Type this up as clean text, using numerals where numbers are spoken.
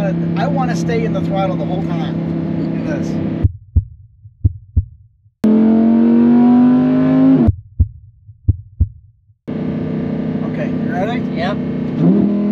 want to stay in the throttle the whole time in this. Okay, you ready? Yep.